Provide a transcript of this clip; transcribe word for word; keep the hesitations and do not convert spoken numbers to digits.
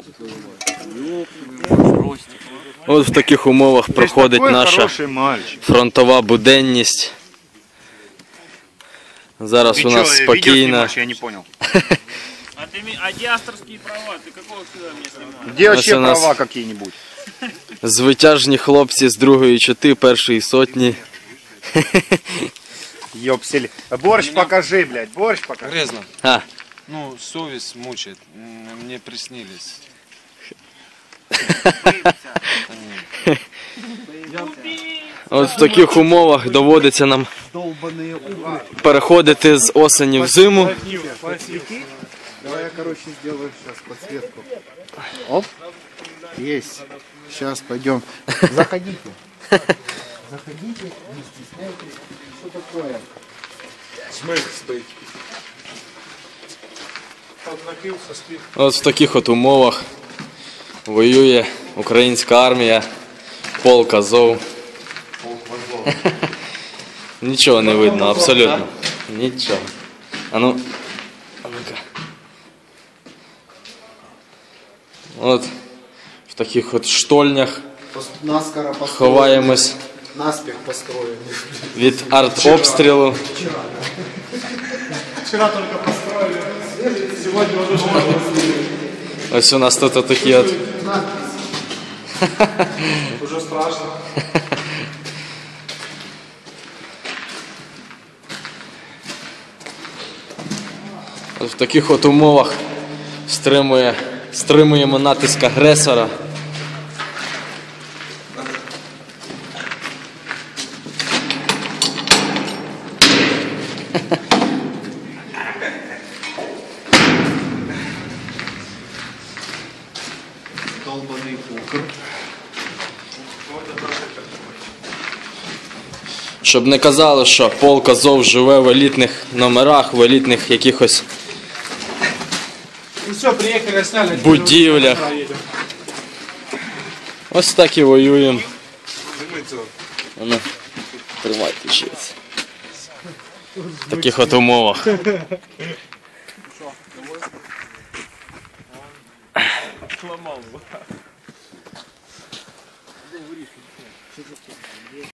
От в таких умовах проходить наша фронтова буденність. Зараз у нас спокійно. Я не понял. А, ты, а где авторские права? Ты какого сюда мне снимаешь? Где вообще права какие-нибудь? Звитяжні хлопці з другої чоти, першої сотні. Ёпсель. Борщ покажи, блядь, борщ покажи. Грязно. А. Ну, совесть мучает. М, Мне приснились. От в таких умовах доводиться нам переходити з осені в зиму. Давай я, короче, сделаю сейчас подсветку. Оп. Есть. Сейчас пойдем. Заходите. Заходите, не стесняйтесь. Что такое? Смех стоит. Поднапился, спит. От в таких от умовах воює українська армія, полк Азов. Нічого не видно, абсолютно. Нічого. А ну, а ну-ка. От в таких от штольнях Наскоро построили. ховаємось Наспех построили. від артобстрілу. Вчера только построили. Сегодня уже можно. Ось у нас тут отакі от. Уже страшно. От в таких от умовах стримує, стримуємо натиск агресора. Долбаный покер. Щоб не казали, що полк Азов живе в елітних номерах, в елітних якихось Ну все, приехали, сняли. будівлях. Ось так і воюємо. Ну, тримайте щось. В таких от умовах. Сломал.